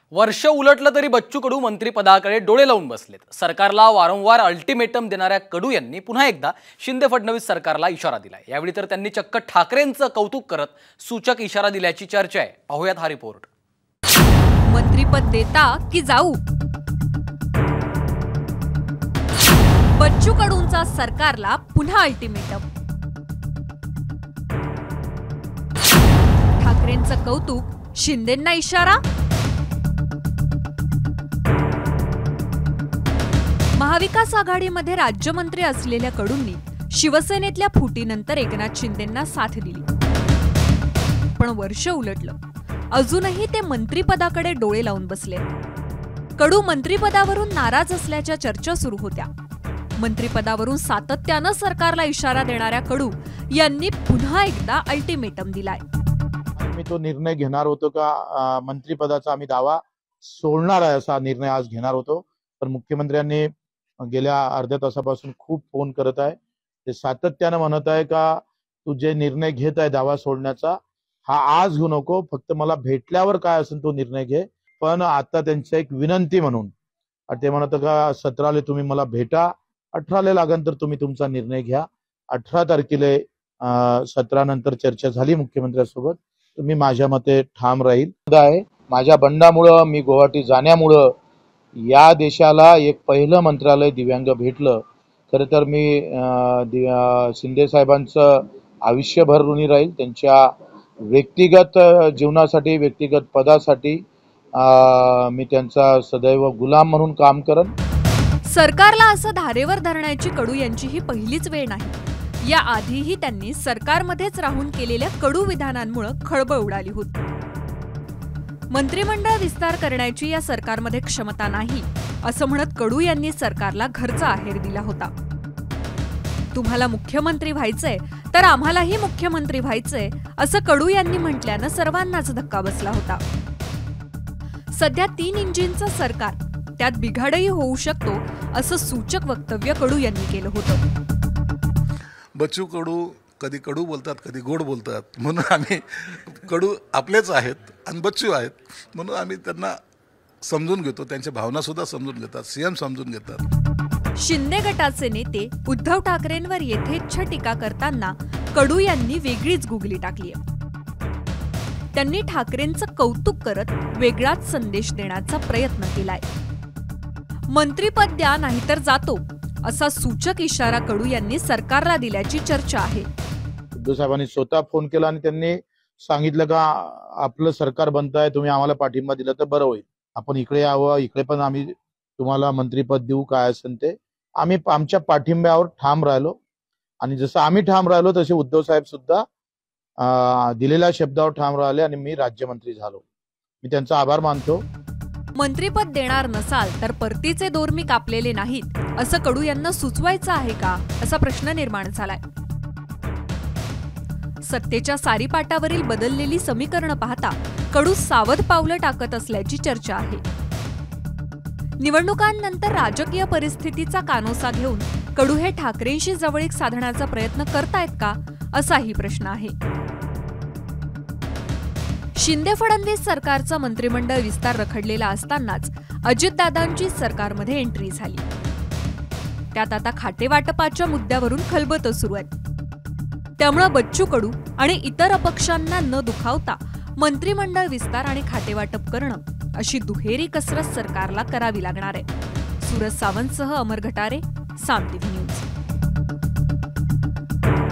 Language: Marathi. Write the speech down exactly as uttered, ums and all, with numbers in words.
वर्ष उलटलं तरी बच्चू कडू मंत्रिपदाकडे डोळे लावून बसलेत। सरकारला वारंवार अल्टिमेटम देणाऱ्या कडू यांनी पुन्हा एकदा शिंदे फडणवीस सरकारला इशारा दिलाय। यावेळी तर त्यांनी चक्क ठाकरेंचं कौतुक करत सूचक इशारा दिल्याची चर्चा आहे। पाहूयात हा रिपोर्ट। मंत्रिपद देता की जाऊ, बच्चू कडूंचा सरकारला पुन्हा अल्टिमेटम। ठाकरेंचं कौतुक, शिंदेंना इशारा। महाविकास आघाडीमध्ये राज्यमंत्री असलेल्या कडूंनी शिवसेनेतल्या फुटीनंतर एकनाथ शिंदेंना साथ दिली, पण वर्ष उलटलं, अजूनही ते मंत्रिपदाकडे डोळे लावून बसले। कडू मंत्रिपदावरून नाराज असल्याच्या चर्चा सुरू होत्या। मंत्रिपदावरून सातत्यानं सरकारला इशारा देणाऱ्या कडू यांनी पुन्हा एकदा अल्टिमेटम दिलाय। मी तो निर्णय घेणार होतो का मंत्रिपदाचा आम्ही दावा सोडणार आहे असा निर्णय आज घेणार होतो, पण मुख्यमंत्र्यांनी गेल्या अर्ध्या तासापासून खूप फोन करत आहे। ते सातत्यानं म्हणत आहे का तू जे निर्णय घेत आहे दावा सोडण्याचा हा आज घेऊ नको, फक्त मला भेटल्यावर काय असेल तो निर्णय घे। पण आता त्यांची एक विनंती म्हणून ते म्हणत का सतराले तुम्ही मला भेटा, अठराले लागन तर तुम्ही तुमचा निर्णय घ्या। अठरा तारखेला सतरा नंतर चर्चा झाली मुख्यमंत्र्यांसोबत, तुम्ही माझ्या मते ठाम राहील आहे। माझ्या बंडामुळं मी गुवाहाटी जाण्यामुळं या देशाला एक पहिलं मंत्रालय दिव्यांग भेटलं। खरं तर मी शिंदे साहेबांचं आयुष्यभर ऋणी राहील। त्यांच्या व्यक्तिगत जीवनासाठी, व्यक्तिगत पदासाठी मी त्यांचा सदैव गुलाम म्हणून काम करन। सरकारला असं धारेवर धरण्याची कडू यांची ही पहिलीच वेळ नाही। या आधीही त्यांनी सरकारमध्येच राहून केलेल्या कडू विधानांमुळे खळबळ उडाली होती। मंत्रिमंडळ विस्तार करण्याची या सरकारमध्ये क्षमता नाही असं म्हणत कडू यांनी सरकारला घरचा आहेर दिला होता। तुम्हाला मुख्यमंत्री व्हायचंय तर आम्हालाही मुख्यमंत्री व्हायचंय असं कडू यांनी म्हटल्यानं सर्वांनाच धक्का बसला होता। सध्या तीन इंजिनचं सरकार, त्यात बिघाडही होऊ शकतो असं सूचक वक्तव्य कडू यांनी केलं होतं। बच्चू कडू कधी कडू बोलतात, कधी गोड बोलतात, म्हणून आम्ही कडू आपलेच आहेत आणि बच्चू आहेत म्हणून आम्ही त्यांना समजून घेतो, त्यांच्या भावना सुद्धा समजून घेतात, सीएम समजून घेतात। शिंदे गटाचे नेते उद्धव ठाकरेंवर यथेच्छ टीका करताना कडू यांनी वेगळीच गुगली टाकली आहे। त्यांनी ठाकरेंचं कौतुक करत वेगळाच संदेश देण्याचा प्रयत्न केलाय। मंत्रिपद द्या नाहीतर जातो असा सूचक इशारा कडू यांनी सरकारला दिल्याची चर्चा आहे। उद्धव साहेबांनी स्वतः फोन केला आणि त्यांनी सांगितलं का आपलं सरकार बनतंय, तुम्ही आम्हाला पाठिंबा दिला तर बरं होईल, आपण इकडे यावं, इकडे पण आम्ही तुम्हाला मंत्रिपद देऊ, काय असेल ते। आम्ही आमच्या पाठिंब्यावर ठाम राहिलो आणि जसं आम्ही ठाम राहिलो तसे उद्धव साहेब सुद्धा दिलेल्या शब्दावर ठाम राहिले आणि मी राज्यमंत्री झालो। मी त्यांचा आभार मानतो। मंत्रिपद देणार नसाल तर परतीचे दोर मी कापलेले नाहीत असं कडू यांना सुचवायचं आहे का असा प्रश्न निर्माण झालाय। सत्तेच्या सारीपाटावरील बदललेली समीकरणं पाहता कडू सावध पावलं टाकत असल्याची चर्चा आहे। निवडणुकांनंतर राजकीय परिस्थितीचा कानोसा घेऊन कडू हे ठाकरेंशी जवळीक साधण्याचा प्रयत्न करतायत का असाही प्रश्न आहे। शिंदे फडणवीस सरकारचा मंत्रिमंडळ विस्तार रखडलेला असतानाच अजितदादांची सरकारमध्ये एंट्री झाली। त्यात आता खातेवाटपाच्या मुद्द्यावरून खलबतं सुरू आहेत। त्यामुळे बच्चू कडू आणि इतर अपक्षांना न दुखावता मंत्रिमंडळ विस्तार आणि खातेवाटप करणं अशी दुहेरी कसरत सरकारला करावी लागणार आहे। सूरज सावंतसह अमर घटारे, साम टीव्ही न्यूज।